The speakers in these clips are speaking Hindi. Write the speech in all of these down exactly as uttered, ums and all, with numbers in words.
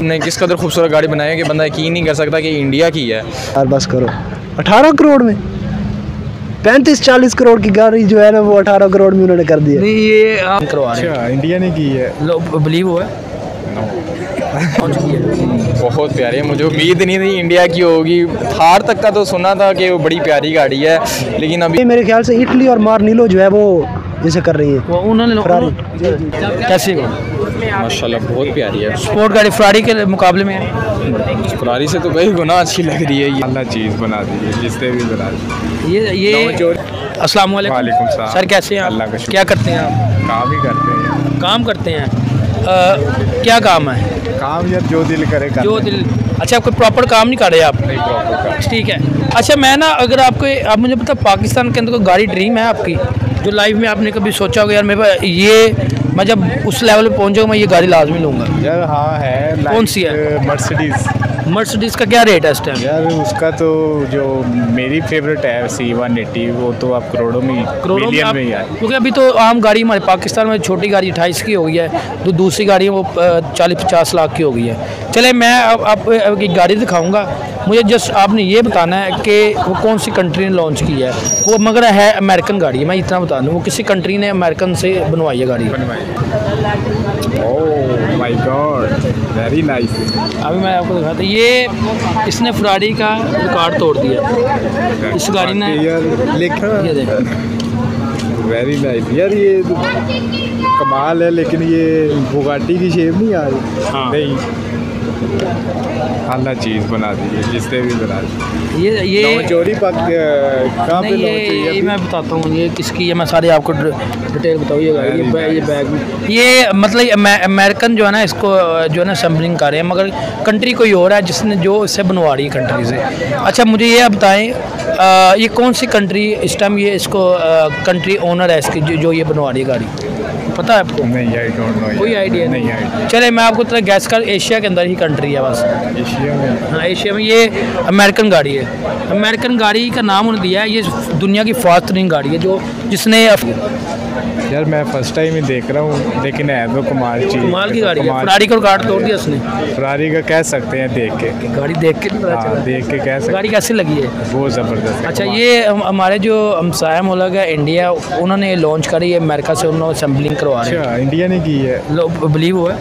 ने किस कदर खूबसूरत गाड़ी बनाई है कि बंदा यकीन नहीं कर सकता कि इंडिया की है। यार बस करो, अठारह करोड़ में पैंतीस चालीस करोड़ की गाड़ी जो है ना वो अठारह करोड़ में उन्होंने कर दी है। नहीं ये आप करवा रहे हैं, इंडिया ने की है, बिलीव हुआ बहुत प्यारी है, मुझे उम्मीद नहीं थी इंडिया की होगी। थार तक का तो सुना था कि वो बड़ी प्यारी गाड़ी है, लेकिन अभी मेरे ख्याल से इटली और मार्निलो जो है वो इसे कर रही है। वो उन्होंने फरारी कैसे माशाल्लाह बहुत प्यारी है। स्पोर्ट गाड़ी फरारी के मुकाबले में है, फरारी से तो कई गुना अच्छी लग रही है ये। अल्लाह चीज़ बना दी है, जिससे भी बना दी। ये ये अस्सलाम वालेकुम। वालेकुम सलाम। सर कैसे हैं आप? अल्लाह का शुक्र। क्या करते हैं आप? काम ही करते हैं। काम करते हैं। आ, क्या काम है? काम यार जो दिल करे कर जो लें। दिल। अच्छा, कोई प्रॉपर काम नहीं कर रहे आप? नहीं प्रॉपर काम। ठीक है। अच्छा, मैं ना अगर आपको आप मुझे पता पाकिस्तान के अंदर कोई गाड़ी ड्रीम है आपकी जो लाइफ में आपने कभी सोचा होगा यार मेरे पास ये, मैं जब उस लेवल पे पहुंचूंगा मैं ये गाड़ी लाजमी लूँगा? यार हाँ है। कौन सी है? मर्सिडीज। मर्सिडीज़ का क्या रेट है इस टाइम? यार उसका तो जो मेरी फेवरेट है सी वन एटी, वो तो आप करोड़ों में करोड़ों में आप, में ही है। क्योंकि अभी तो आम गाड़ी हमारे पाकिस्तान में छोटी गाड़ी अट्ठाईस की हो गई है, तो दूसरी गाड़ी वो चालीस पचास लाख की हो गई है। चले मैं अब आप एक गाड़ी दिखाऊंगा, मुझे जस्ट आपने ये बताना है कि वो कौन सी कंट्री ने लॉन्च की है। वो मगर है अमेरिकन गाड़ी है, मैं इतना बता दूँ, वो किसी कंट्री ने अमेरिकन से बनवाई है गाड़ी। Oh my god, very nice. अभी मैं आपको दिखाता हूँ, ये इसने फरारी का रिकॉर्ड तोड़ दिया इस गाड़ी ने। यार लेकिन ये देखो वेरी नाइस यार, ये कमाल है। लेकिन ये बुगाटी की शेप नहीं आ रही। हाँ। नहीं, अल्लाह चीज़ बना दी है, जिससे भी बना दी। ये ये चोरी पक कहाँ पे नहीं, ये, लॉन्च ये मैं बताता हूँ ये किसकी है, मैं सारी आपको डिटेल बताऊँ। ये गाड़ी, ये बैग, ये बैग ये मतलब अमेरिकन जो है ना इसको जो है ना असेंबलिंग कर रहे हैं, मगर कंट्री कोई और है जिसने जो इससे बनवा रही है कंट्री से। अच्छा मुझे ये आप बताएं, ये कौन सी कंट्री इस टाइम ये इसको कंट्री ओनर है इसकी जो, जो ये बनवा रही है गाड़ी, पता है आपको? नहीं, आई डोंट नो। कोई आइडिया नहीं आइडिया। चले मैं आपको तरह गैस कर, एशिया के अंदर ही कंट्री है बस। एशिया में? हाँ एशिया में। ये अमेरिकन गाड़ी है, अमेरिकन गाड़ी का नाम उन्होंने दिया है, ये दुनिया की फास्ट रनिंग गाड़ी है जो जिसने यार मैं फर्स्ट टाइम ही देख रहा हूँ, लेकिन है तो कमाल चीज़, कमाल की गाड़ी है। फरारी का रिकॉर्ड तोड़ दिया उसने। फरारी का कह सकते हैं देख के, गाड़ी देख के पता हाँ, चला। देख के कह सकते गाड़ी कैसी लगी है? बहुत ज़बरदस्त है। अच्छा ये हम, हमारे जो हमसाया मुल्क है इंडिया, उन्होंने लॉन्च करी है अमेरिका से, उन्होंने असेंबलिंग करवा रहे हैं। अच्छा इंडिया ने की है? बिलीव हुआ?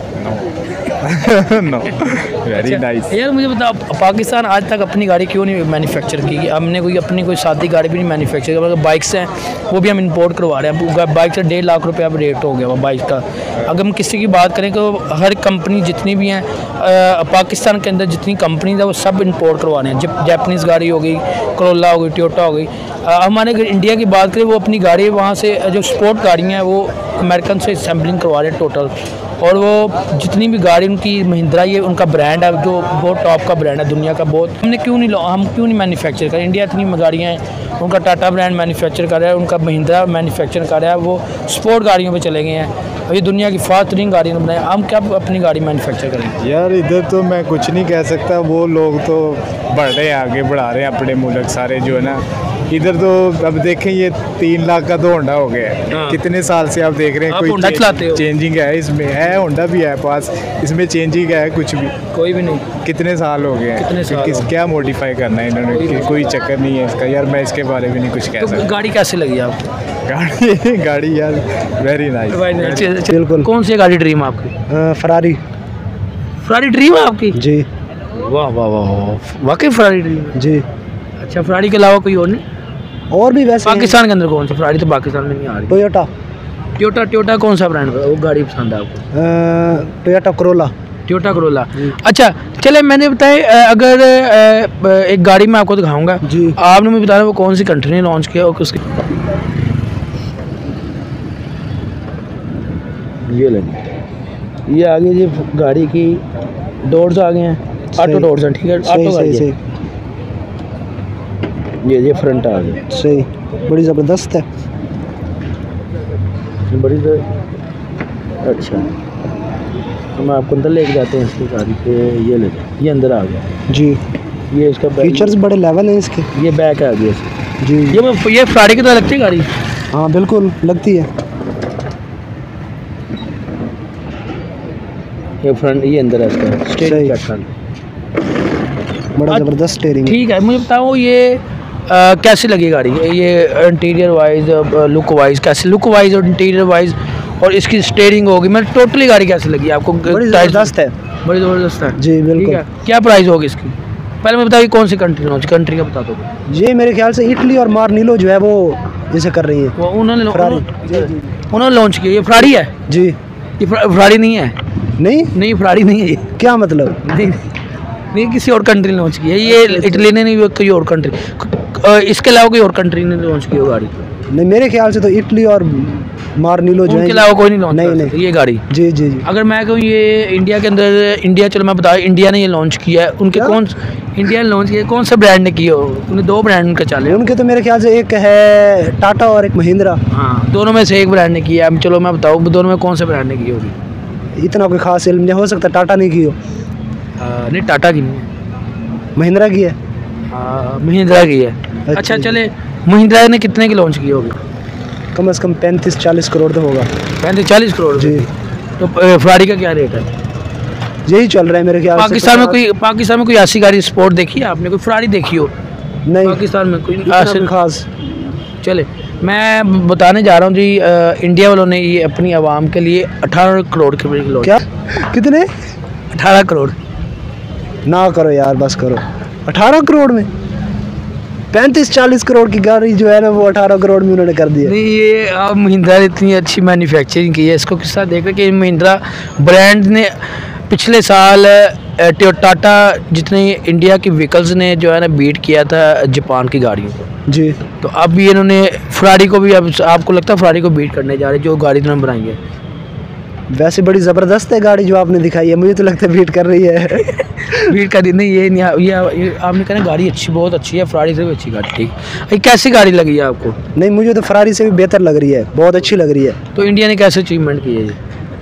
No, very nice. यार मुझे बताओ पाकिस्तान आज तक अपनी गाड़ी क्यों नहीं मैन्युफैक्चर की? हमने कोई अपनी कोई सादी गाड़ी भी नहीं मैन्युफैक्चर की, मतलब बाइक्स हैं वो भी हम इंपोर्ट करवा रहे हैं। बाइक से डेढ़ लाख रुपये अब रेट हो गया वो बाइक का। अगर हम किसी की बात करें तो हर कंपनी जितनी भी हैं पाकिस्तान के अंदर जितनी कंपनीज है वो सब इंपोर्ट करवा रहे हैं। जैपनीज़ गाड़ी हो गई, करोला हो गई, टोयोटा हो गई। हमारे अगर इंडिया की बात करें वो अपनी गाड़ी वहाँ से जो स्पोर्ट गाड़ियाँ हैं वो अमेरिकन से असेंबलिंग करवा रहे हैं टोटल। और वो जितनी भी गाड़ी उनकी महिंद्रा, ये उनका ब्रांड है जो बहुत टॉप का ब्रांड है दुनिया का। बहुत हमने क्यों नहीं हम क्यों नहीं मैन्युफैक्चर करें? इंडिया इतनी गाड़ियाँ हैं, उनका टाटा ब्रांड मैन्युफैक्चर कर रहा है, उनका महिंद्रा मैन्युफैक्चर कर रहा है, वो स्पोर्ट गाड़ियों पे चले गए हैं और ये दुनिया की फास्ट रनिंग गाड़ियाँ बनाए। हम क्या अपनी गाड़ी मैन्युफैक्चर करें? यार इधर तो मैं कुछ नहीं कह सकता, वो लोग तो बढ़ रहे हैं, आगे बढ़ा रहे हैं अपने मुल्क सारे जो है ना। इधर तो अब देखें ये तीन लाख का तो होंडा हो गया है। हाँ। कितने साल से आप देख रहे हैं आप होंडा चलाते हो? चेंजिंग है इसमें, है होंडा भी है पास, इसमें चेंजिंग है कुछ भी? कोई भी नहीं। कितने साल हो गए हैं? कितने साल किस हो? क्या मॉडिफाई करना है इन्होंने? कोई, कि, कोई चक्कर नहीं है इसका। यार मैं इसके बारे में नहीं कुछ कह तो सकता। गाड़ी कैसी लगी आपको? गाड़ी गाड़ी यार वेरी नाइस। बिल्कुल। कौन सी गाड़ी ड्रीम आपकी? फरारी। फरारी ड्रीम है आपकी? जी। वाह वाह वाह, वाकई फरारी ड्रीम? जी। अच्छा फरारी के अलावा कोई और नहीं? और भी वैसे पाकिस्तान के अंदर कौन सी? फरारी तो पाकिस्तान में नहीं आ रही। टोयोटा। टोयोटा टोयोटा कौन सा ब्रांड है वो गाड़ी पसंद है आपको? Toyota Corolla. Toyota Corolla. अच्छा चले मैंने बताए अगर एक गाड़ी मैं आपको दिखाऊंगा जी, आपने मुझे बताया वो कौन सी कंट्री ने लॉन्च किया और किसकी? ये लगी, ये आगे ये गाड़ी की डोर्स आ गए हैं, ऑटो डोर्स हैं, ठीक है ऑटो गाड़ी है। ये ये फ्रंट आ गया, सही, बड़ी ज़बरदस्त है, बड़ी तो अच्छा। तो मैं आपको अंदर लेके जाते हैं इसकी गाड़ी के। ये ले ये अंदर आ गया जी। ये इसका फीचर्स बड़े लेवल हैं इसके। ये बैक आ गया इसका जी। ये ये फरारी की तरह लगती है गाड़ी? हाँ बिल्कुल लगती है। ये फ्रंट ये अंदर है इसका सही। स्टेरिंग का फ्रंट। बड़ा ज़बरदस्त स्टीयरिंग है। ठीक है, मुझे बताओ ये आ, कैसी लगी गाड़ी, ये इंटीरियर वाइज लुक वाइज कैसी, लुक वाइज और इंटीरियर वाइज और इसकी स्टेयरिंग होगी, मतलब टोटली गाड़ी कैसी लगी आपको? बड़ी ज़बरदस्त है। बड़ी ज़बरदस्त है जी ठीक बिल्कुल। है। क्या प्राइस होगी इसकी? पहले मैं बताइए कौन सी कंट्री लॉन्च, कंट्री का बता दो। ये मेरे ख्याल से इटली और मार्निलो जो है वो इसे कर रही है। वो उन्होंने फरारी। उन्होंने उन्होंने लॉन्च किया। ये फरारी है? जी ये फरारी नहीं है? नहीं, नहीं फरारी नहीं है ये। क्या मतलब? नहीं नहीं किसी और कंट्री ने लॉन्च की है ये, इटली ने नहीं, कोई और कंट्री, इसके अलावा कोई और कंट्री ने लॉन्च की हो गाड़ी? नहीं, मेरे ख्याल से तो इटली और मार्निलो जो है उनके अलावा कोई नहीं लॉन्च नहीं कर नहीं सकता ये गाड़ी। जी जी जी। अगर मैं कहूँ ये इंडिया के अंदर, इंडिया चलो मैं बता, इंडिया ने ये लॉन्च किया है, उनके क्या? कौन इंडिया ने लॉन्च किया कौन से ब्रांड ने किया हो? उन्हें दो ब्रांड उनके चले हो। उनके तो मेरे ख्याल से एक है टाटा और एक महिंद्रा। हाँ दोनों में से एक ब्रांड ने किया है। चलो मैं बताऊँ दोनों में कौन से ब्रांड ने की होगी? इतना कोई खास इल्म नहीं, हो सकता टाटा नहीं की हो, नहीं टाटा की नहीं है, महिंद्रा की है। हाँ महिंद्रा की है। अच्छा चले, महिंद्रा ने कितने की लॉन्च की होगी? कम से कम पैंतीस चालीस करोड़ तो होगा। पैंतीस चालीस करोड़ जी। तो फरारी का क्या रेट है? यही चल रहा है मेरे ख्याल से। पाकिस्तान में कोई पाकिस्तान में कोई ऐसी गाड़ी स्पोर्ट देखी है आपने, कोई फरारी देखी हो नहीं पाकिस्तान में कोई इतना ऐसे? भी खास। चले मैं बताने जा रहा हूँ जी, अ, इंडिया वालों ने ये अपनी आवाम के लिए अठारह करोड़ के लॉन्च। क्या कितने? अठारह करोड़। ना करो यार, बस करो। अठारह करोड़ में पैंतीस चालीस करोड़ की गाड़ी जो है ना वो अठारह करोड़ में उन्होंने कर दी है। नहीं ये अब महिंद्रा ने इतनी अच्छी मैन्युफैक्चरिंग की है, इसको किस तरह देख रहे कि महिंद्रा ब्रांड ने पिछले साल अ, टाटा जितने इंडिया की व्हीकल्स ने जो है ना बीट किया था जापान की गाड़ियों को, जी। तो अब ये इन्होंने फरारी को भी, अब आपको लगता है फरारी को बीट करने जा रहे हैं जो गाड़ी इन्होंने बनाई है? वैसे बड़ी ज़बरदस्त है गाड़ी जो आपने दिखाई है, मुझे तो लगता है बीट कर रही है। बीट कर दी नहीं, ये नहीं ये, ये आपने कहा ना गाड़ी अच्छी बहुत अच्छी है, फरारी से भी अच्छी गाड़ी। ठीक, ये कैसी गाड़ी लगी है आपको? नहीं, मुझे तो फरारी से भी बेहतर लग रही है, बहुत अच्छी लग रही है। तो इंडिया ने कैसे अचीवमेंट की है ये?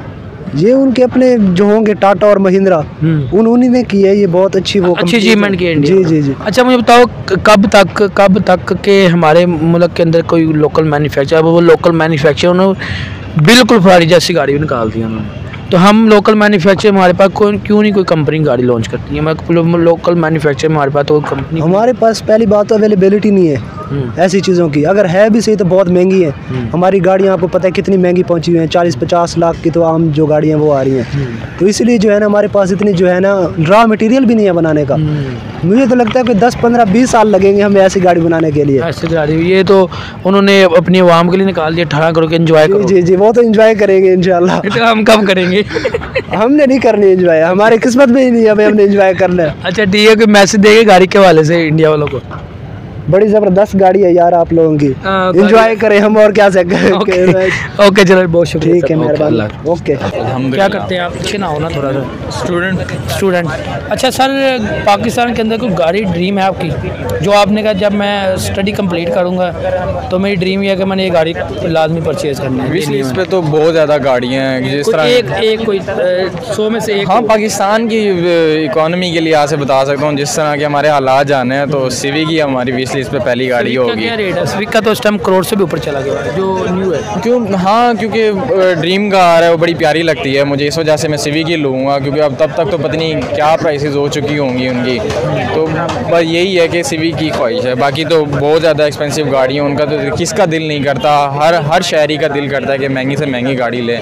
ये उनके अपने जो होंगे टाटा और महिंद्रा, हम्म। उन उन्हीं ने की है, ये बहुत अच्छी वो अच्छी अचीवमेंट की है इंडिया जी ने। जी जी। अच्छा मुझे बताओ क- कब तक कब तक के हमारे मुल्क के अंदर कोई लोकल मैन्युफैक्चर, वो लोकल मैन्युफैक्चर उन्होंने बिल्कुल फरारी जैसी गाड़ी निकाल दी उन्होंने, तो हम लोकल मैन्युफैक्चर हमारे पास कोई क्यों नहीं कोई कंपनी गाड़ी लॉन्च करती है? हमारे लोकल मैन्युफैक्चर हमारे पास तो कंपनी हमारे पास पहली बात तो अवेलेबिलिटी नहीं है हम्म। ऐसी चीज़ों की, अगर है भी सही तो बहुत महंगी है। हम्म। हमारी गाड़ियाँ आपको पता है कितनी महंगी पहुँची हुई हैं, चालीस पचास लाख की तो आम जो गाड़ियाँ वो आ रही हैं। तो इसलिए जो है ना हमारे पास इतनी जो है ना रॉ मटेरियल भी नहीं है बनाने का। हम्म। मुझे तो लगता है कि दस पंद्रह बीस साल लगेंगे हमें ऐसी गाड़ी बनाने के लिए। ऐसे गाड़ी ये तो उन्होंने अपनी आवाम के लिए निकाल दिया, अठारह करोड़ के एंजॉय करो। जी जी जी, वो तो एंजॉय करेंगे इंशाल्लाह। तो हम कब करेंगे? हमने नहीं करनी एंजॉय, हमारी किस्मत में ही नहीं है हमें हमने एंजॉय करना है। अच्छा ठीक है, कोई मैसेज देंगे गाड़ी के हवाले से इंडिया वालों को? बड़ी ज़बरदस्त गाड़ी है यार आप लोगों की, हाँ, एंजॉय करें हम, और क्या से ओके ओके चलो बहुत शुक्रिया ठीक है, सर, ओके, मेहरबानी। अल्लाह। ओके। क्या करते हैं आप? पीछे ना हो ना थोड़ा सा। स्टूडेंट। स्टूडेंट। अच्छा सर, पाकिस्तान के अंदर कोई गाड़ी ड्रीम है आपकी जो आपने कहा जब मैं स्टडी कंप्लीट करूंगा तो मेरी ड्रीम ये है कि मैंने ये गाड़ी लाजमी परचेज करनी है? विश लिस्ट पे तो बहुत ज़्यादा गाड़ियाँ हैं जिस कोई तरह। एक एक कोई अ, सौ में से एक? हाँ, पाकिस्तान की इकोनॉमी के लिहाज से बता सकता हूँ, जिस तरह के हमारे हालात जाने हैं तो सिविक ही हमारी विश लिस्ट पे पहली गाड़ी Civic का होगी। क्या रेट है? सिविक का तो इस टाइम करोड़ से भी ऊपर चला गया है जो न्यू है। क्यों? हाँ, क्योंकि ड्रीम कार है वो बड़ी प्यारी लगती है मुझे, इस वजह से मैं सिविक ही लूँगा, क्योंकि अब तब तक तो पता नहीं क्या प्राइसेस हो चुकी होंगी उनकी, तो बस यही है कि सिविक की ख्वाहिश है। बाकी तो बहुत ज़्यादा एक्सपेंसिव गाड़ी है, उनका तो किसका दिल नहीं करता, हर हर शहरी का दिल करता है कि महंगी से महंगी गाड़ी ले।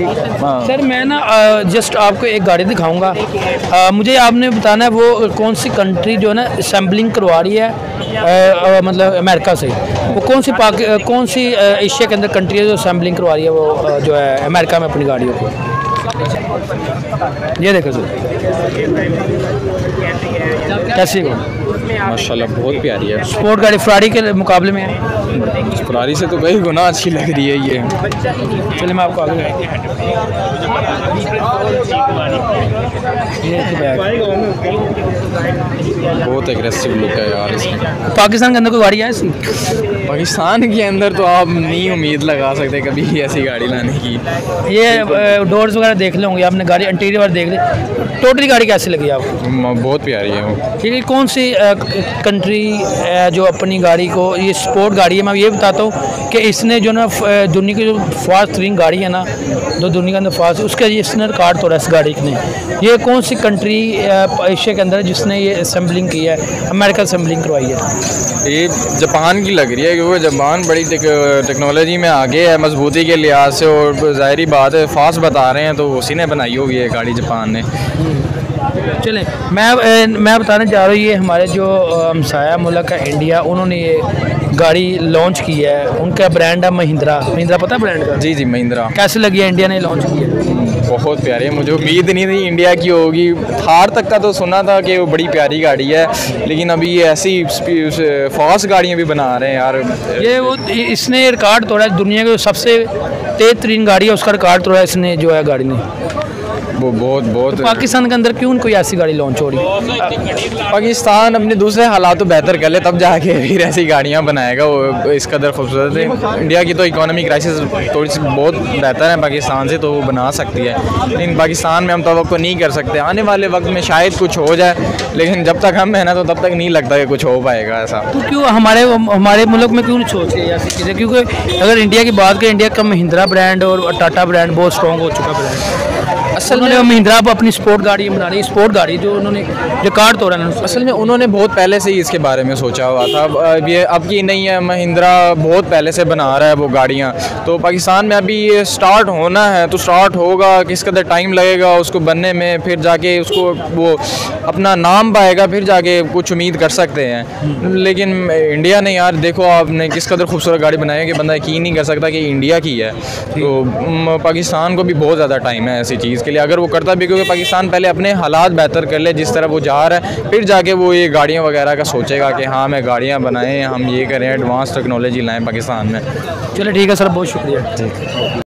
हाँ सर मैं ना जस्ट आपको एक गाड़ी दिखाऊंगा, अ, मुझे आपने बताना है वो कौन सी कंट्री जो है ना असेंबलिंग करवा रही है, अ, अ, मतलब अमेरिका से, वो कौन सी पाकि कौन सी अ, एशिया के अंदर कंट्री है जो असेंबलिंग करवा रही है वो अ, जो है अमेरिका में अपनी गाड़ियों को। ये देखो सर कैसी हो, माशाल्लाह बहुत प्यारी है। स्पोर्ट गाड़ी फरारी के मुकाबले में है, फरारी से तो कई गुना अच्छी लग रही है ये। चलिए मैं आपको आगे ये बहुत एग्रेसिव लुक है यार इसमें। पाकिस्तान के अंदर कोई गाड़ी है ऐसी? पाकिस्तान के अंदर तो आप नहीं उम्मीद लगा सकते कभी ऐसी गाड़ी लाने की। ये डोर्स वगैरह देख लोगे आपने, गाड़ी इंटीरियर देख ली, टोटली गाड़ी कैसी लगी आपको? म- बहुत प्यारी है वो। ठीक है, कौन सी अ, कंट्री जो अपनी गाड़ी को, ये स्पोर्ट गाड़ी है, मैं ये बताता हूँ कि इसने जो ना दुनिया की जो फास्ट तरीन गाड़ी है ना, जो दुनिया के अंदर फास्ट, उसका ये इसने रिकॉर्ड तोड़ा इस गाड़ी ने। ये कौन सी कंट्री एशिया के अंदर जिसने ये असेंबलिंग की है, अमेरिका असेंबलिंग करवाई है? ये जापान की लग रही है, क्योंकि जापान बड़ी टेक्नोलॉजी में आगे है मजबूती के लिहाज से, और ज़ाहिरी बात है फास्ट बता रहे हैं तो उसी ने बनाई होगी ये गाड़ी जापान ने। चलें, मैं मैं बताने जा रहा हूँ, ये हमारे जो हमसाया मुल्क है इंडिया, उन्होंने ये गाड़ी लॉन्च की है। उनका ब्रांड है महिंद्रा। महिंद्रा पता है ब्रांड का? जी जी महिंद्रा। कैसे लगी है इंडिया ने लॉन्च की है? बहुत प्यारी है, मुझे उम्मीद नहीं थी इंडिया की होगी। थार तक का तो सुना था कि वो बड़ी प्यारी गाड़ी है, लेकिन अभी ये ऐसी फास्ट गाड़ियाँ भी बना रहे हैं यार। ये वो इसने रिकॉर्ड तोड़ा है, दुनिया की सबसे तेज तरीन गाड़ी है उसका रिकॉर्ड तोड़ा है इसने, जो है गाड़ी ने। वो बहुत बहुत तो पाकिस्तान के अंदर क्यों कोई ऐसी गाड़ी लॉन्च हो रही? पाकिस्तान अपने दूसरे हालात तो बेहतर कर ले, तब जाके फिर ऐसी गाड़ियाँ बनाएगा। वो इस कदर खूबसूरत है। इंडिया की तो इकोनॉमी क्राइसिस थोड़ी सी बहुत बेहतर है पाकिस्तान से, तो वो बना सकती है, लेकिन पाकिस्तान में हम तवक्को नहीं कर सकते। आने वाले वक्त में शायद कुछ हो जाए, लेकिन जब तक हम है ना तो तब तक नहीं लगता कि कुछ हो पाएगा ऐसा। तो क्यों हमारे हमारे मुल्क में क्यों नहीं सोचते ऐसी चीज़ें? क्योंकि अगर इंडिया की बात करें, इंडिया का महिंद्रा ब्रांड और टाटा ब्रांड बहुत स्ट्रॉन्ग हो चुका ब्रांड। असल में महिंद्रा अपनी स्पोर्ट गाड़ी बना रही है, स्पोर्ट गाड़ी जो उन्होंने रिकॉर्ड तोड़ा है। असल में उन्होंने बहुत पहले से ही इसके बारे में सोचा हुआ था। अब ये अब की नहीं है, महिंद्रा बहुत पहले से बना रहा है वो गाड़ियाँ। तो पाकिस्तान में अभी ये स्टार्ट होना है, तो स्टार्ट होगा, किस कदर टाइम लगेगा उसको बनने में, फिर जाके उसको वो अपना नाम पाएगा, फिर जाके कुछ उम्मीद कर सकते हैं। लेकिन इंडिया ने यार देखो आपने किस कदर खूबसूरत गाड़ी बनाई है कि बंदा यकीन नहीं कर सकता कि इंडिया की है। तो पाकिस्तान को भी बहुत ज़्यादा टाइम है ऐसी चीज़ के लिए, अगर वो करता भी, क्योंकि पाकिस्तान पहले अपने हालात बेहतर कर ले जिस तरह वो जा रहा है, फिर जाके वो ये गाड़ियाँ वगैरह का सोचेगा कि हाँ मैं गाड़ियाँ बनाएं, हम ये करें, एडवांस टेक्नोलॉजी लाएं पाकिस्तान में। चलो ठीक है सर, बहुत शुक्रिया। ठीक।